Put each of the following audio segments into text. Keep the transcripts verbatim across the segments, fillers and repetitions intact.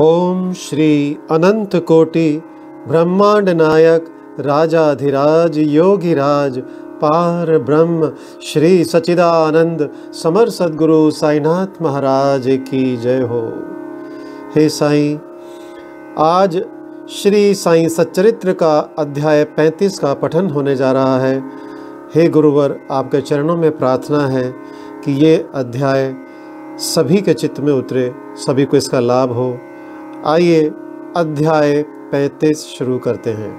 ओम श्री अनंत कोटि ब्रह्मांड नायक राजाधिराज योगिराज पार ब्रह्म श्री सच्चिदानंद समर सद्गुरु साईनाथ महाराज की जय हो। हे साईं, आज श्री साईं सच्चरित्र का अध्याय पैंतीस का पठन होने जा रहा है। हे गुरुवर, आपके चरणों में प्रार्थना है कि ये अध्याय सभी के चित्त में उतरे, सभी को इसका लाभ हो। आइए अध्याय पैंतीस शुरू करते हैं।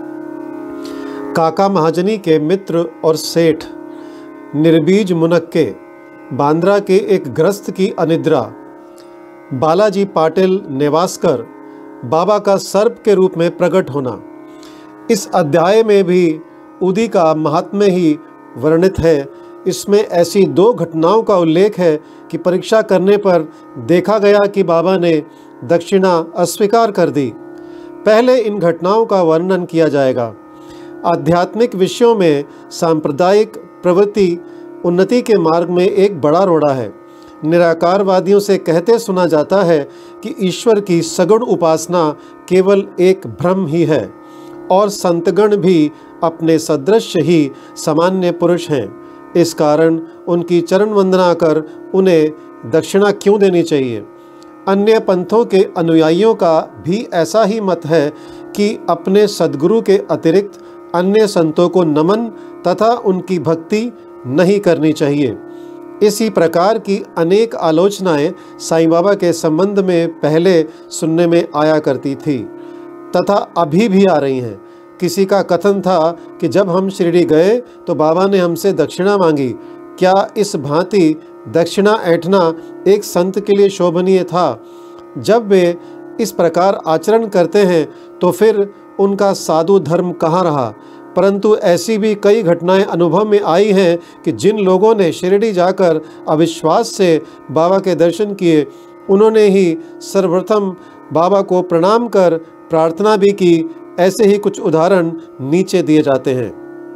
काका महाजनी के मित्र और सेठ निर्बीज मुनक्के बांद्रा के एक ग्रस्त की अनिद्रा बालाजी पाटिल नेवासकर बाबा का सर्प के रूप में प्रकट होना। इस अध्याय में भी उदी का महात्म्य ही वर्णित है। इसमें ऐसी दो घटनाओं का उल्लेख है कि परीक्षा करने पर देखा गया कि बाबा ने दक्षिणा अस्वीकार कर दी। पहले इन घटनाओं का वर्णन किया जाएगा। आध्यात्मिक विषयों में सांप्रदायिक प्रवृत्ति उन्नति के मार्ग में एक बड़ा रोड़ा है। निराकारवादियों से कहते सुना जाता है कि ईश्वर की सगुण उपासना केवल एक भ्रम ही है और संतगण भी अपने सदृश ही सामान्य पुरुष हैं। इस कारण उनकी चरण वंदना कर उन्हें दक्षिणा क्यों देनी चाहिए। अन्य पंथों के अनुयायियों का भी ऐसा ही मत है कि अपने सद्गुरु के अतिरिक्त अन्य संतों को नमन तथा उनकी भक्ति नहीं करनी चाहिए। इसी प्रकार की अनेक आलोचनाएं साईं बाबा के संबंध में पहले सुनने में आया करती थी तथा अभी भी आ रही हैं। किसी का कथन था कि जब हम शिरडी गए तो बाबा ने हमसे दक्षिणा मांगी। क्या इस भांति दक्षिणा ऐंठना एक संत के लिए शोभनीय था? जब वे इस प्रकार आचरण करते हैं तो फिर उनका साधु धर्म कहाँ रहा? परंतु ऐसी भी कई घटनाएं अनुभव में आई हैं कि जिन लोगों ने शिरडी जाकर अविश्वास से बाबा के दर्शन किए, उन्होंने ही सर्वप्रथम बाबा को प्रणाम कर प्रार्थना भी की। ऐसे ही कुछ उदाहरण नीचे दिए जाते हैं।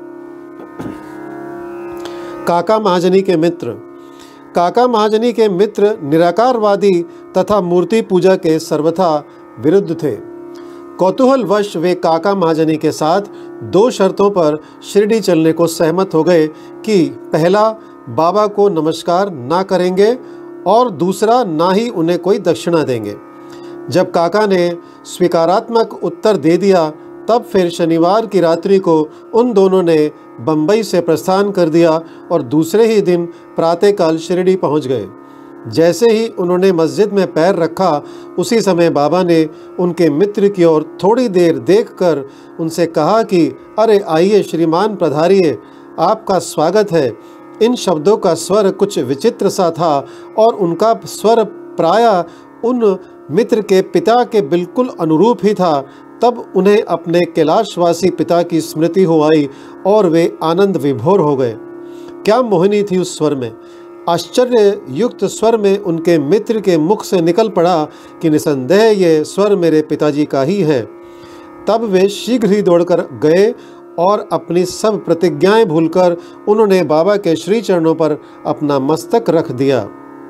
काका महाजनी के मित्र काका महाजनी के मित्र निराकारवादी तथा मूर्ति पूजा के सर्वथा विरुद्ध थे। कौतूहलवश वे काका महाजनी के साथ दो शर्तों पर शिरडी चलने को सहमत हो गए कि पहला, बाबा को नमस्कार ना करेंगे और दूसरा, ना ही उन्हें कोई दक्षिणा देंगे। जब काका ने स्वीकारात्मक उत्तर दे दिया, तब फिर शनिवार की रात्रि को उन दोनों ने बंबई से प्रस्थान कर दिया और दूसरे ही दिन प्रातःकाल शिरडी पहुंच गए। जैसे ही उन्होंने मस्जिद में पैर रखा, उसी समय बाबा ने उनके मित्र की ओर थोड़ी देर देखकर उनसे कहा कि अरे आइए श्रीमान, पधारिए, आपका स्वागत है। इन शब्दों का स्वर कुछ विचित्र सा था और उनका स्वर प्रायः उन मित्र के पिता के बिल्कुल अनुरूप ही था। तब उन्हें अपने कैलाशवासी पिता की स्मृति हो आई और वे आनंद विभोर हो गए। क्या मोहिनी थी उस स्वर में! आश्चर्य युक्त स्वर में उनके मित्र के मुख से निकल पड़ा कि निसंदेह ये स्वर मेरे पिताजी का ही है। तब वे शीघ्र ही दौड़कर गए और अपनी सब प्रतिज्ञाएं भूलकर उन्होंने बाबा के श्री चरणों पर अपना मस्तक रख दिया।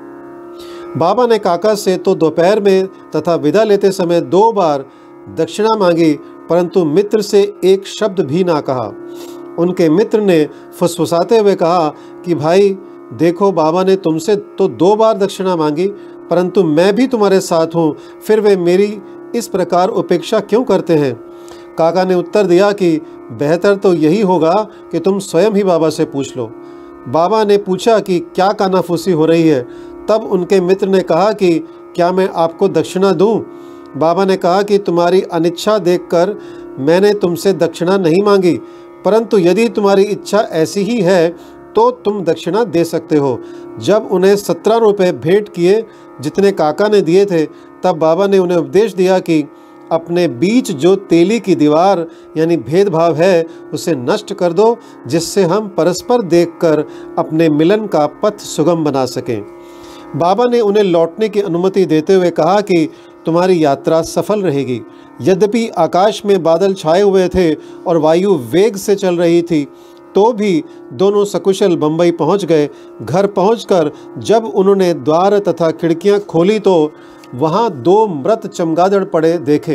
बाबा ने काका से तो दोपहर में तथा विदा लेते समय दो बार दक्षिणा मांगी, परंतु मित्र से एक शब्द भी ना कहा। उनके मित्र ने फुसफुसाते हुए कहा कि भाई देखो, बाबा ने तुमसे तो दो बार दक्षिणा मांगी, परंतु मैं भी तुम्हारे साथ हूँ, फिर वे मेरी इस प्रकार उपेक्षा क्यों करते हैं? काका ने उत्तर दिया कि बेहतर तो यही होगा कि तुम स्वयं ही बाबा से पूछ लो। बाबा ने पूछा कि क्या कानाफूसी हो रही है? तब उनके मित्र ने कहा कि क्या मैं आपको दक्षिणा दूं? बाबा ने कहा कि तुम्हारी अनिच्छा देखकर मैंने तुमसे दक्षिणा नहीं मांगी, परंतु यदि तुम्हारी इच्छा ऐसी ही है तो तुम दक्षिणा दे सकते हो। जब उन्हें सत्रह रुपये भेंट किए जितने काका ने दिए थे, तब बाबा ने उन्हें उपदेश दिया कि अपने बीच जो तेली की दीवार यानी भेदभाव है, उसे नष्ट कर दो, जिससे हम परस्पर देखकर अपने मिलन का पथ सुगम बना सकें। बाबा ने उन्हें लौटने की अनुमति देते हुए कहा कि तुम्हारी यात्रा सफल रहेगी। यद्यपि आकाश में बादल छाए हुए थे और वायु वेग से चल रही थी, तो भी दोनों सकुशल बंबई पहुंच गए। घर पहुंचकर जब उन्होंने द्वार तथा खिड़कियां खोली तो वहां दो मृत चमगादड़ पड़े देखे।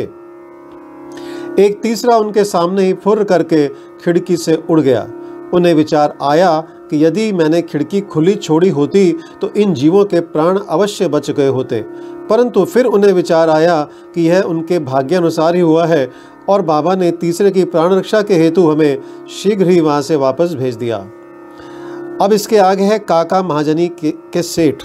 एक तीसरा उनके सामने ही फुर्र करके खिड़की से उड़ गया। उन्हें विचार आया कि यदि मैंने खिड़की खुली छोड़ी होती तो इन जीवों के प्राण अवश्य बच गए होते, परंतु फिर उन्हें विचार आया कि यह उनके भाग्यानुसार ही हुआ है और बाबा ने तीसरे की प्राण रक्षा के हेतु हमें शीघ्र ही वहां से वापस भेज दिया। अब इसके आगे है काका महाजनी के, के सेठ।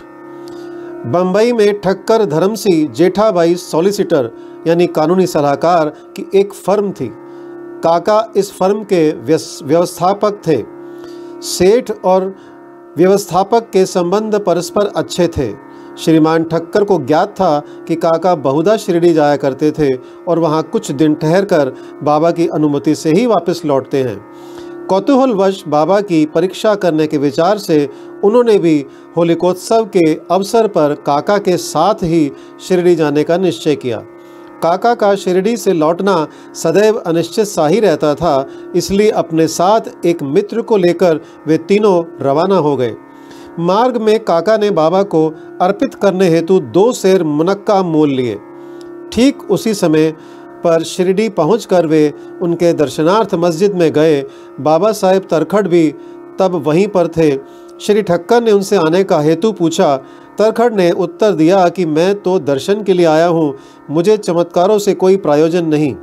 बंबई में ठक्कर धर्मसी जेठाबाई सॉलिसिटर यानी कानूनी सलाहकार की एक फर्म थी। काका इस फर्म के व्यवस्थापक थे। सेठ और व्यवस्थापक के संबंध परस्पर अच्छे थे। श्रीमान ठक्कर को ज्ञात था कि काका बहुधा शिरडी जाया करते थे और वहां कुछ दिन ठहरकर बाबा की अनुमति से ही वापस लौटते हैं। कौतूहलवश बाबा की परीक्षा करने के विचार से उन्होंने भी होलिकोत्सव के अवसर पर काका के साथ ही शिरडी जाने का निश्चय किया। काका का शिरडी से लौटना सदैव अनिश्चित सा ही रहता था, इसलिए अपने साथ एक मित्र को लेकर वे तीनों रवाना हो गए। मार्ग में काका ने बाबा को अर्पित करने हेतु दो सेर मुनक्का मोल लिए। ठीक उसी समय पर शिरडी पहुंचकर वे उनके दर्शनार्थ मस्जिद में गए। बाबा साहेब तरखड़ भी तब वहीं पर थे। श्री ठक्कर ने उनसे आने का हेतु पूछा। तरखड़ ने उत्तर दिया कि मैं तो दर्शन के लिए आया हूँ, मुझे चमत्कारों से कोई प्रयोजन नहीं,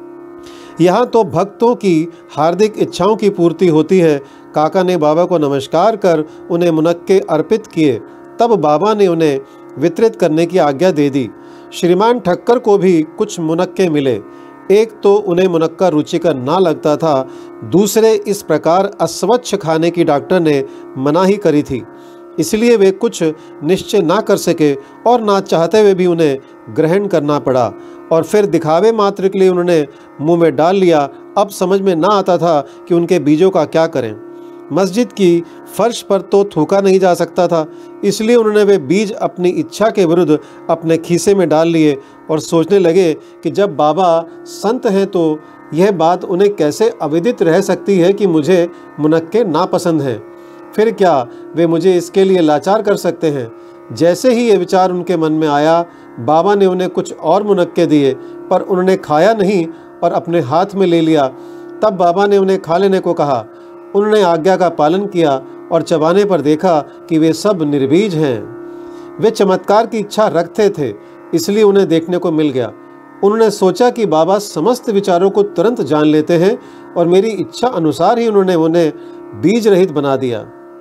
यहाँ तो भक्तों की हार्दिक इच्छाओं की पूर्ति होती है। काका ने बाबा को नमस्कार कर उन्हें मुनक्के अर्पित किए। तब बाबा ने उन्हें वितरित करने की आज्ञा दे दी। श्रीमान ठक्कर को भी कुछ मुनक्के मिले। एक तो उन्हें मुनक्का रुचिकर ना लगता था, दूसरे इस प्रकार अस्वच्छ खाने की डॉक्टर ने मना ही करी थी, इसलिए वे कुछ निश्चय ना कर सके और ना चाहते हुए भी उन्हें ग्रहण करना पड़ा और फिर दिखावे मात्र के लिए उन्होंने मुंह में डाल लिया। अब समझ में ना आता था कि उनके बीजों का क्या करें। मस्जिद की फर्श पर तो थूका नहीं जा सकता था, इसलिए उन्होंने वे बीज अपनी इच्छा के विरुद्ध अपने खीसे में डाल लिए और सोचने लगे कि जब बाबा संत हैं तो यह बात उन्हें कैसे अविदित रह सकती है कि मुझे मुनक्के नापसंद हैं। फिर क्या वे मुझे इसके लिए लाचार कर सकते हैं। जैसे ही ये विचार उनके मन में आया, बाबा ने उन्हें कुछ और मुनक्के दिए, पर उन्होंने खाया नहीं और अपने हाथ में ले लिया। तब बाबा ने उन्हें खा लेने को कहा। उन्होंने आज्ञा का पालन किया और चबाने पर देखा कि वे सब निर्बीज हैं। वे चमत्कार की इच्छा रखते थे, इसलिए उन्हें देखने को मिल गया। उन्होंने सोचा कि बाबा समस्त विचारों को तुरंत जान लेते हैं और मेरी इच्छा अनुसार ही उन्होंने उन्हें बीज रहित बना दिया।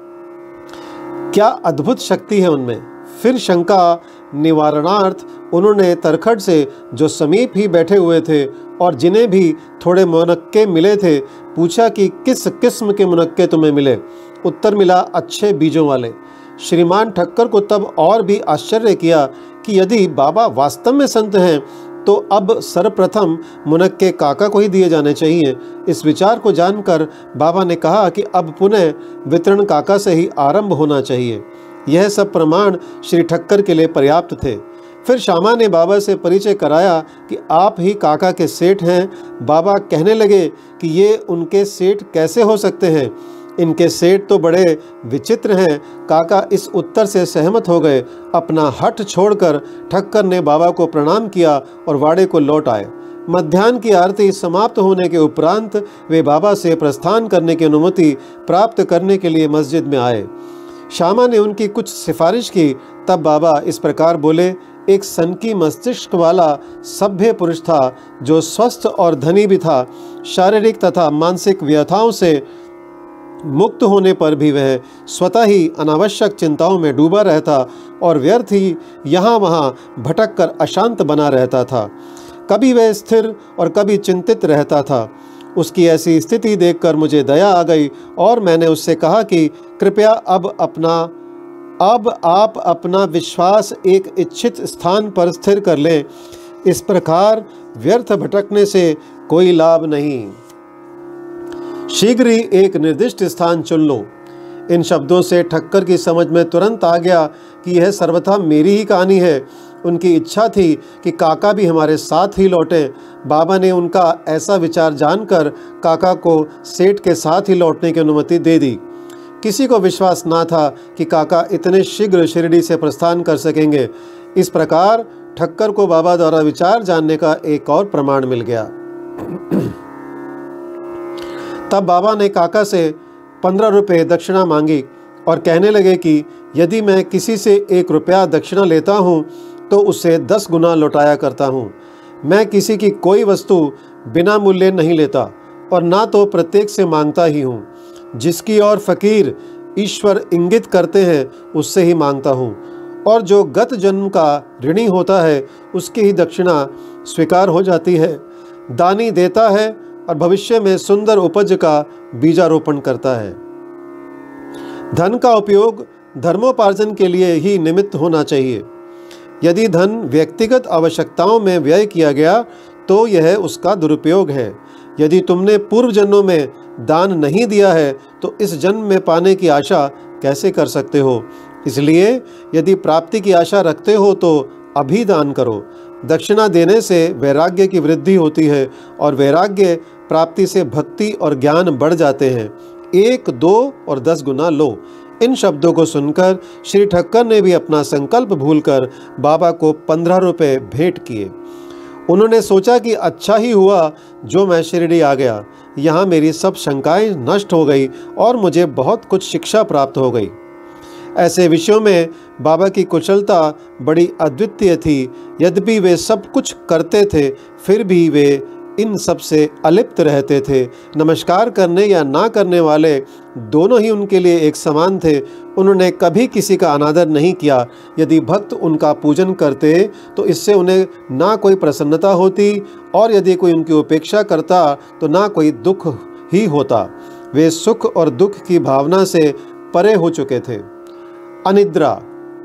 क्या अद्भुत शक्ति है उनमें। फिर शंका निवारणार्थ उन्होंने तरखड़ से, जो समीप ही बैठे हुए थे और जिन्हें भी थोड़े मुनक्के मिले थे, पूछा कि किस किस्म के मुनक्के तुम्हें मिले। उत्तर मिला, अच्छे बीजों वाले। श्रीमान ठक्कर को तब और भी आश्चर्य किया कि यदि बाबा वास्तव में संत हैं तो अब सर्वप्रथम मुनक्के काका को ही दिए जाने चाहिए। इस विचार को जानकर बाबा ने कहा कि अब पुनः वितरण काका से ही आरंभ होना चाहिए। यह सब प्रमाण श्री ठक्कर के लिए पर्याप्त थे। फिर श्यामा ने बाबा से परिचय कराया कि आप ही काका के सेठ हैं। बाबा कहने लगे कि ये उनके सेठ कैसे हो सकते हैं, इनके सेठ तो बड़े विचित्र हैं। काका इस उत्तर से सहमत हो गए। अपना हठ छोड़कर ठक्कर ने बाबा को प्रणाम किया और वाड़े को लौट आए। मध्याह्न की आरती समाप्त होने के उपरांत वे बाबा से प्रस्थान करने की अनुमति प्राप्त करने के लिए मस्जिद में आए। श्यामा ने उनकी कुछ सिफारिश की। तब बाबा इस प्रकार बोले, एक सनकी मस्तिष्क वाला सभ्य पुरुष था जो स्वस्थ और धनी भी था। शारीरिक तथा मानसिक व्यथाओं से मुक्त होने पर भी वह स्वतः ही अनावश्यक चिंताओं में डूबा रहता और व्यर्थ ही यहाँ वहाँ भटक कर अशांत बना रहता था। कभी वह स्थिर और कभी चिंतित रहता था। उसकी ऐसी स्थिति देखकर मुझे दया आ गई और मैंने उससे कहा कि कृपया अब अपना अब आप अपना विश्वास एक इच्छित स्थान पर स्थिर कर लें। इस प्रकार व्यर्थ भटकने से कोई लाभ नहीं। शीघ्र ही एक निर्दिष्ट स्थान चुन लो। इन शब्दों से ठक्कर की समझ में तुरंत आ गया कि यह सर्वथा मेरी ही कहानी है उनकी इच्छा थी कि काका भी हमारे साथ ही लौटे। बाबा ने उनका ऐसा विचार जानकर काका को सेठ के साथ ही लौटने की अनुमति दे दी। किसी को विश्वास ना था कि काका इतने शीघ्र शिरडी से प्रस्थान कर सकेंगे। इस प्रकार ठक्कर को बाबा द्वारा विचार जानने का एक और प्रमाण मिल गया। तब बाबा ने काका से पंद्रह रुपये दक्षिणा मांगी और कहने लगे कि यदि मैं किसी से एक रुपया दक्षिणा लेता हूँ तो उसे दस गुना लौटाया करता हूँ। मैं किसी की कोई वस्तु बिना मूल्य नहीं लेता और ना तो प्रत्येक से मांगता ही हूँ। जिसकी ओर फकीर ईश्वर इंगित करते हैं उससे ही मांगता हूँ, और जो गत जन्म का ऋणी होता है उसकी ही दक्षिणा स्वीकार हो जाती है। दानी देता है और भविष्य में सुंदर उपज का बीजारोपण करता है। धन का उपयोग धर्मोपार्जन के लिए ही निमित्त होना चाहिए। यदि धन व्यक्तिगत आवश्यकताओं में व्यय किया गया तो यह उसका दुरुपयोग है। यदि तुमने पूर्व जन्मों में दान नहीं दिया है तो इस जन्म में पाने की आशा कैसे कर सकते हो? इसलिए यदि प्राप्ति की आशा रखते हो तो अभी दान करो। दक्षिणा देने से वैराग्य की वृद्धि होती है और वैराग्य प्राप्ति से भक्ति और ज्ञान बढ़ जाते हैं। एक, दो और दस गुना लो। इन शब्दों को सुनकर श्री ठक्कर ने भी अपना संकल्प भूलकर बाबा को पंद्रह रुपये भेंट किए। उन्होंने सोचा कि अच्छा ही हुआ जो मैं शिरडी आ गया। यहाँ मेरी सब शंकाएं नष्ट हो गई और मुझे बहुत कुछ शिक्षा प्राप्त हो गई। ऐसे विषयों में बाबा की कुशलता बड़ी अद्वितीय थी। यद्यपि वे सब कुछ करते थे फिर भी वे इन सब से अलिप्त रहते थे। नमस्कार करने या ना करने वाले दोनों ही उनके लिए एक समान थे। उन्होंने कभी किसी का अनादर नहीं किया। यदि भक्त उनका पूजन करते तो इससे उन्हें ना कोई प्रसन्नता होती और यदि कोई उनकी उपेक्षा करता तो ना कोई दुख ही होता। वे सुख और दुख की भावना से परे हो चुके थे। अनिद्रा।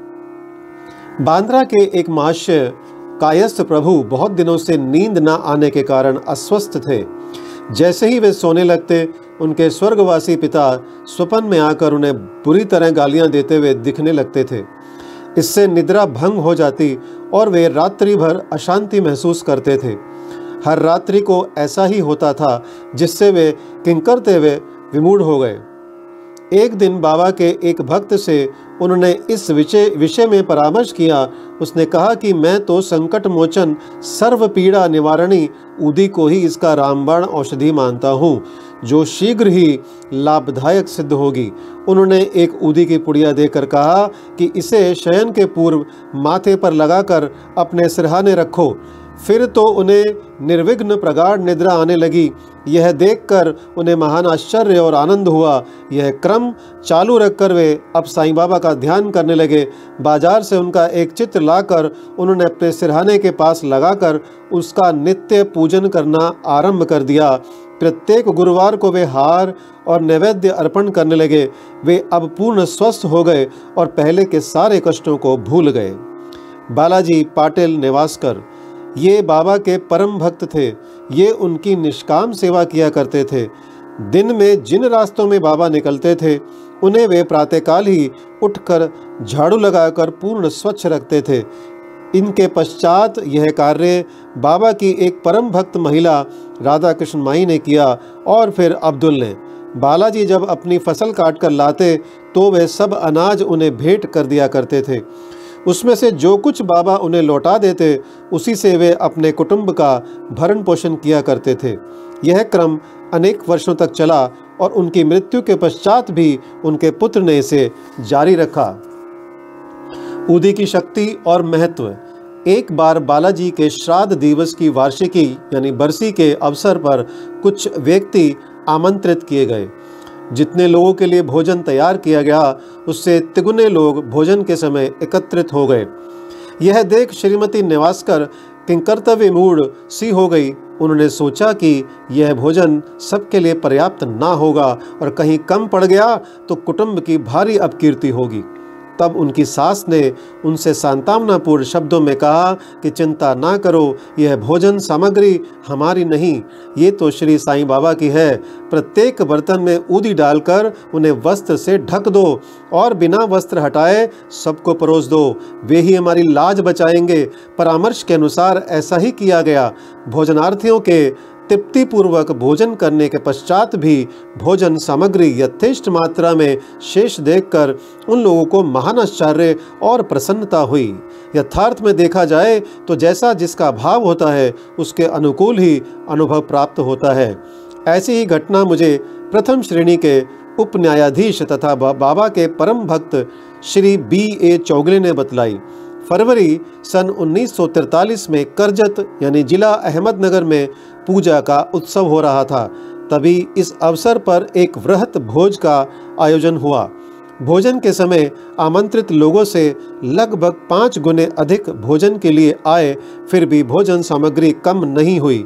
बांद्रा के एक महाशय कायस्थ प्रभु बहुत दिनों से नींद न आने के कारण अस्वस्थ थे। जैसे ही वे सोने लगते उनके स्वर्गवासी पिता स्वप्न में आकर उन्हें बुरी तरह गालियां देते हुए दिखने लगते थे। इससे निद्रा भंग हो जाती और वे रात्रि भर अशांति महसूस करते थे। हर रात्रि को ऐसा ही होता था, जिससे वे किंकरते हुए विमूढ़ हो गए। एक दिन बाबा के एक भक्त से उन्होंने इस विषय विषय में परामर्श किया। उसने कहा कि मैं तो संकट मोचन सर्व पीड़ा निवारणी उदी को ही इसका रामबाण औषधि मानता हूँ, जो शीघ्र ही लाभदायक सिद्ध होगी। उन्होंने एक उदी की पुड़िया देकर कहा कि इसे शयन के पूर्व माथे पर लगाकर अपने सिरहाने रखो। फिर तो उन्हें निर्विघ्न प्रगाढ़ निद्रा आने लगी। यह देखकर उन्हें महान आश्चर्य और आनंद हुआ। यह क्रम चालू रखकर वे अब साईं बाबा का ध्यान करने लगे। बाजार से उनका एक चित्र लाकर उन्होंने अपने सिरहाने के पास लगाकर उसका नित्य पूजन करना आरंभ कर दिया। प्रत्येक गुरुवार को वे हार और नैवेद्य अर्पण करने लगे। वे अब पूर्ण स्वस्थ हो गए और पहले के सारे कष्टों को भूल गए। बालाजी पाटिल नेवासकर ये बाबा के परम भक्त थे। ये उनकी निष्काम सेवा किया करते थे। दिन में जिन रास्तों में बाबा निकलते थे उन्हें वे प्रातःकाल ही उठकर झाड़ू लगाकर पूर्ण स्वच्छ रखते थे। इनके पश्चात यह कार्य बाबा की एक परम भक्त महिला राधा कृष्ण माई ने किया और फिर अब्दुल ने। बालाजी जब अपनी फसल काट कर लाते तो वे सब अनाज उन्हें भेंट कर दिया करते थे। उसमें से जो कुछ बाबा उन्हें लौटा देते उसी से वे अपने कुटुंब का भरण पोषण किया करते थे। यह क्रम अनेक वर्षों तक चला और उनकी मृत्यु के पश्चात भी उनके पुत्र ने इसे जारी रखा। उदी की शक्ति और महत्व। एक बार बालाजी के श्राद्ध दिवस की वार्षिकी यानी बरसी के अवसर पर कुछ व्यक्ति आमंत्रित किए गए। जितने लोगों के लिए भोजन तैयार किया गया उससे तिगुने लोग भोजन के समय एकत्रित हो गए। यह देख श्रीमती नेवासकर किंकर्तव्य मूढ़ सी हो गई। उन्होंने सोचा कि यह भोजन सबके लिए पर्याप्त ना होगा और कहीं कम पड़ गया तो कुटुंब की भारी अपकीर्ति होगी। तब उनकी सास ने उनसे सांत्वनापूर्ण शब्दों में कहा कि चिंता ना करो, यह भोजन सामग्री हमारी नहीं, ये तो श्री साईं बाबा की है। प्रत्येक बर्तन में ऊदी डालकर उन्हें वस्त्र से ढक दो और बिना वस्त्र हटाए सबको परोस दो, वे ही हमारी लाज बचाएंगे। परामर्श के अनुसार ऐसा ही किया गया। भोजनार्थियों के तृप्ति पूर्वक भोजन करने के पश्चात भी भोजन सामग्री यथेष्ट मात्रा में शेष देखकर उन लोगों को महान आश्चर्य और प्रसन्नता हुई। यथार्थ में देखा जाए तो जैसा जिसका भाव होता है उसके अनुकूल ही अनुभव प्राप्त होता है। ऐसी ही घटना मुझे प्रथम श्रेणी के उप न्यायाधीश तथा बाबा के परम भक्त श्री बी ए चौगले ने बतलाई। फरवरी सन उन्नीस सौ तैंतालीस में करजत यानी जिला अहमदनगर में पूजा का उत्सव हो रहा था। तभी इस अवसर पर एक वृहत भोज का आयोजन हुआ। भोजन के समय आमंत्रित लोगों से लगभग पाँच गुने अधिक भोजन के लिए आए, फिर भी भोजन सामग्री कम नहीं हुई।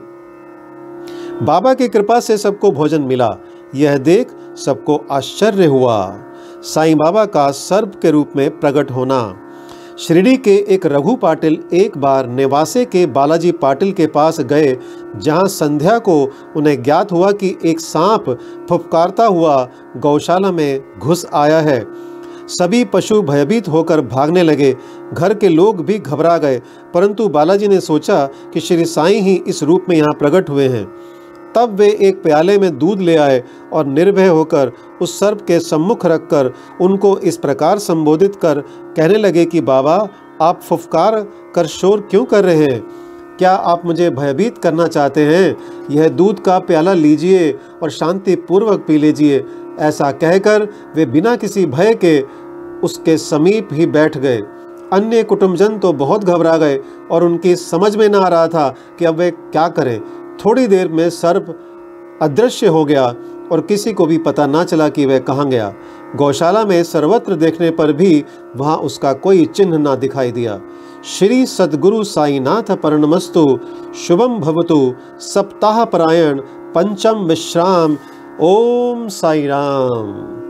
बाबा की कृपा से सबको भोजन मिला। यह देख सबको आश्चर्य हुआ। साईं बाबा का सर्प के रूप में प्रकट होना। शिरडी के एक रघु पाटिल एक बार नेवासे के बालाजी पाटिल के पास गए, जहां संध्या को उन्हें ज्ञात हुआ कि एक सांप फुफकारता हुआ गौशाला में घुस आया है। सभी पशु भयभीत होकर भागने लगे। घर के लोग भी घबरा गए, परंतु बालाजी ने सोचा कि श्री साईं ही इस रूप में यहाँ प्रकट हुए हैं। तब वे एक प्याले में दूध ले आए और निर्भय होकर उस सर्प के सम्मुख रखकर उनको इस प्रकार संबोधित कर कहने लगे कि बाबा, आप फुफकार कर शोर क्यों कर रहे हैं? क्या आप मुझे भयभीत करना चाहते हैं? यह दूध का प्याला लीजिए और शांति पूर्वक पी लीजिए। ऐसा कहकर वे बिना किसी भय के उसके समीप ही बैठ गए। अन्य कुटुंबजन तो बहुत घबरा गए और उनकी समझ में न आ रहा था कि अब वे क्या करें। थोड़ी देर में सर्प अदृश्य हो गया और किसी को भी पता ना चला कि वह कहाँ गया। गौशाला में सर्वत्र देखने पर भी वहाँ उसका कोई चिन्ह ना दिखाई दिया। श्री सद्गुरु साईनाथ परणमस्तु। शुभम भवतु। सप्ताह परायण पंचम विश्राम। ओम साई राम।